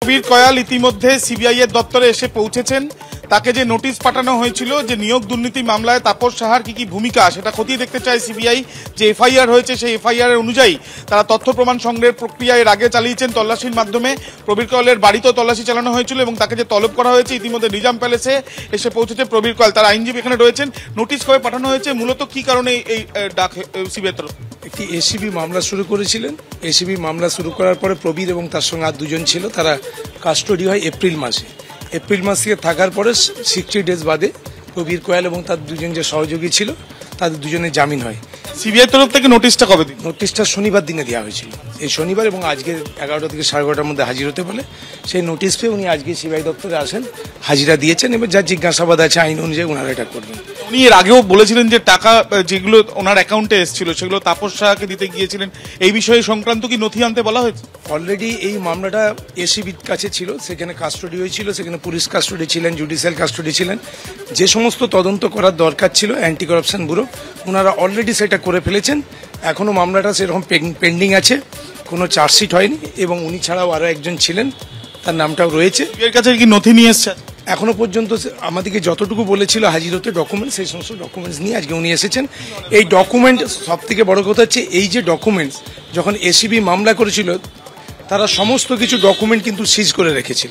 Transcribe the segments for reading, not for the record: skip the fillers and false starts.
প্রবীর কয়াল ইতিমধ্যে সিবিআই এর দপ্তরে এসে পৌঁছেছেন। তাকে যে নোটিশ পাঠানো হয়েছিল যে নিয়োগ দুর্নীতি মামলায় তাপস সাহার কি ভূমিকা সেটা খতিয়ে দেখতে চায় সিবিআই। যে এফআইআর হয়েছে সেই এফআইআর অনুযায়ী তারা তথ্য প্রমাণ সংগ্রহের প্রক্রিয়া এর আগে চালিয়েছেন তল্লাশির মাধ্যমে। প্রবীর কয়ালের বাড়িতেও তল্লাশি চালানো হয়েছিল এবং তাকে যে তলব করা হয়েছে ইতিমধ্যে নিজাম প্যালেসে এসে পৌঁছেছে প্রবীর কয়াল। তার আইনজীবী এখানে রয়েছেন। নোটিশ কবে পাঠানো হয়েছে, মূলত কি কারণে এই ডাক সিবিআই তরফ? একটি এসিবি মামলা শুরু করেছিলেন। এসিবি মামলা শুরু করার পরে প্রবীর এবং তার সঙ্গে আর দুজন ছিল, তারা কাস্টডি হয় এপ্রিল মাসে। এপ্রিল মাস থেকে থাকার পরে 60 ডেজ বাদে প্রবীর কয়াল এবং তার দুজন যে সহযোগী ছিল তাদের দুজনের জামিন হয়। সিবিআই তরফ থেকে নোটিশটা কবে দিন? নোটিশটা শনিবার দিনে দেওয়া হয়েছিল, এই শনিবার, এবং আজকে 11টা থেকে 11:30টার মধ্যে হাজির হতে বলে সেই নোটিশ পেয়ে উনি আজকে সিবিআই দপ্তরে আসেন, হাজিরা দিয়েছেন। এবার যা জিজ্ঞাসাবাদ আছে আইন অনুযায়ী ওনারা এটা করবেন। উনি এর আগেও বলেছিলেন যে টাকা যেগুলো ওনার অ্যাকাউন্টে এসেছিল সেগুলো তাপস সাহাকে দিতে গিয়েছিলেন। এই বিষয়ে সংক্রান্ত কি নথি আনতে বলা হয়েছে? অলরেডি এই মামলাটা এসিবির কাছে ছিল, সেখানে কাস্টডি হয়েছিল, সেখানে পুলিশ কাস্টডি ছিলেন, জুডিশিয়াল কাস্টডি ছিলেন। যে সমস্ত তদন্ত করার দরকার ছিল অ্যান্টি করাপশন ব্যুরো, ওনারা অলরেডি সেটা করে ফেলেছেন। এখনও মামলাটা সেরকম পেন্ডিং আছে, কোনো চার্জশিট হয়নি, এবং উনি ছাড়াও আরও একজন ছিলেন, তার নামটাও রয়েছে। এর কাছে কি নথি নিয়ে এসছে? এখনো পর্যন্ত আমাদেরকে যতটুকু বলেছিল হাজির হতে ডকুমেন্টস, সেই সমস্ত ডকুমেন্টস নিয়ে আজকে উনি এসেছেন। এই ডকুমেন্ট, সব থেকে বড় কথা হচ্ছে এই যে ডকুমেন্টস, যখন এসিবি মামলা করেছিল তারা সমস্ত কিছু ডকুমেন্ট কিন্তু সিজ করে রেখেছিল।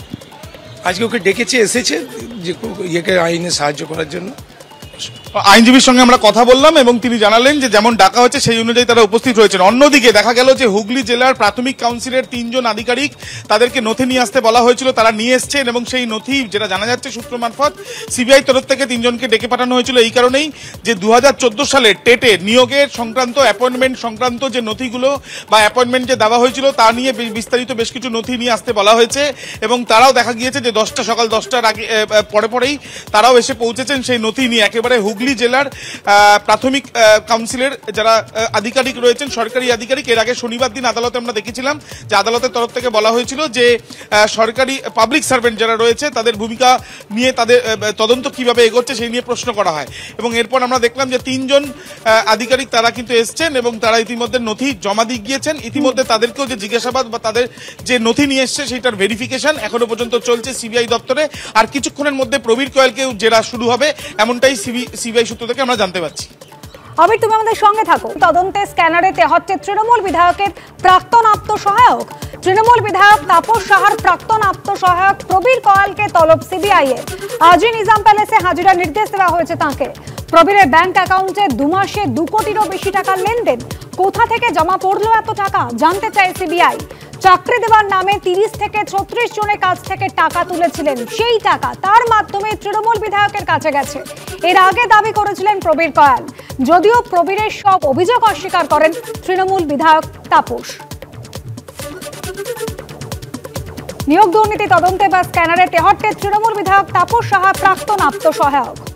আজকে ওকে ডেকেছে, এসেছে যে ইয়েকে আইনে সাহায্য করার জন্য। আইনজীবীর সঙ্গে আমরা কথা বললাম এবং তিনি জানালেন যে যেমন ডাকা হচ্ছে সেই অনুযায়ী তারা উপস্থিত রয়েছেন। অন্যদিকে দেখা গেল যে হুগলি জেলার প্রাথমিক কাউন্সিলের 3 জন আধিকারিক, তাদেরকে নথি নিয়ে আসতে বলা হয়েছিল, তারা নিয়ে এসছেন এবং সেই নথি, যেটা জানা যাচ্ছে সূত্র মারফত, সিবিআই তরফ থেকে 3 জনকে ডেকে পাঠানো হয়েছিল এই কারণেই যে 2014 সালে টেটে নিয়োগের সংক্রান্ত, অ্যাপয়েন্টমেন্ট সংক্রান্ত যে নথিগুলো বা অ্যাপয়েন্টমেন্ট যে দেওয়া হয়েছিল তা নিয়ে বিস্তারিত বেশ কিছু নথি নিয়ে আসতে বলা হয়েছে। এবং তারাও দেখা গিয়েছে যে সকাল 10টার আগে পরেই তারাও এসে পৌঁছেছেন সেই নথি নিয়ে। একেবারে হুগলি জেলার প্রাথমিক কাউন্সিলের যারা আধিকারিক রয়েছেন, সরকারি আধিকারিক, এর আগে শনিবার দিন আদালতে আমরা দেখেছিলাম যে আদালতের তরফ থেকে বলা হয়েছিল যে সরকারি পাবলিক সার্ভেন্ট যারা রয়েছে তাদের ভূমিকা নিয়ে, তাদের তদন্ত কিভাবে এগোচ্ছে সেই নিয়ে প্রশ্ন করা হয়। এবং এরপর আমরা দেখলাম যে 3 জন আধিকারিক তারা কিন্তু এসছেন এবং তারা ইতিমধ্যে নথি জমা দিয়ে গিয়েছেন। ইতিমধ্যে তাদেরকেও যে জিজ্ঞাসাবাদ বা তাদের যে নথি নিয়ে এসছে সেটার ভেরিফিকেশন এখনো পর্যন্ত চলছে সিবিআই দপ্তরে। আর কিছুক্ষণের মধ্যে প্রবীর কয়ালকেও জেরা শুরু হবে, এমনটাই সিবিআই সূত্র থেকে আমরা জানতে পারছি। আবির, তুমি আমাদের সঙ্গে থাকো। তদন্তে স্ক্যানারে হচ্ছে তৃণমূল বিধায়কের প্রাক্তন আত্মসহায়ক, তৃণমূল বিধায়ক তাপস সাহার প্রাক্তন আত্মসহায়ক প্রবীর কয়ালকে তলব সিবিআই এর। আজই নিজাম প্যালেসে হাজিরার নির্দেশ দেওয়া হয়েছে তাঁকে। প্রবীরের ব্যাংক অ্যাকাউন্টে 2 মাসে 2 কোটিরও বেশি টাকার লেনদেন। কোথা থেকে জমা পড়লো এত টাকা জানতে চায় সিবিআই। চাকরি দেওয়ার নামে 30 থেকে 36 জনের কাছ থেকে টাকা তুলেছিলেন, সেই টাকা তার মাধ্যমে তৃণমূল বিধায়কের কাছে গেছে, এর আগে দাবি করেছিলেন প্রবীর কয়াল। যদিও প্রবীরের সব অভিযোগ অস্বীকার করেন তৃণমূল বিধায়ক তাপস। নিয়োগ দুর্নীতি তদন্তে বা স্ক্যানারে তেহট্টের তৃণমূল বিধায়ক তাপস সাহা প্রাক্তন আত্মসহায়ক।